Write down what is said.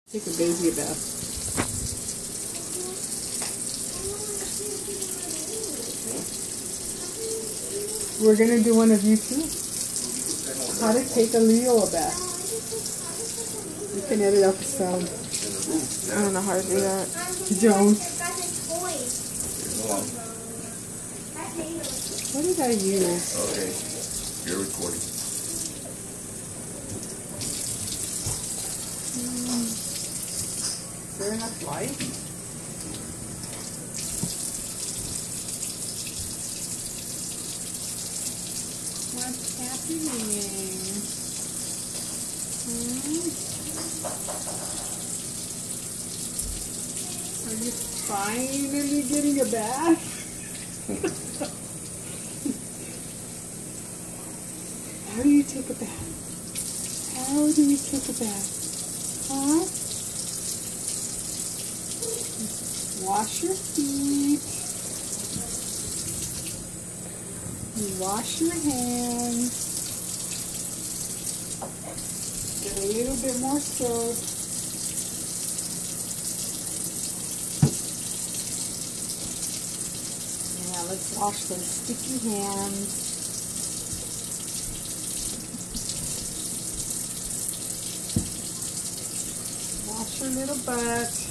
Take a baby bath. We're gonna do one of you too. How to take a Leo a bath. You can edit out the sound. I don't know how to do that. Don't. What did I use? Okay, you're recording. Is there enough light? What's happening? Are you finally getting a bath? How do you take a bath? How do you take a bath? Huh? Wash your feet. You wash your hands. Get a little bit more soap. Now let's wash those sticky hands. Wash your little butt.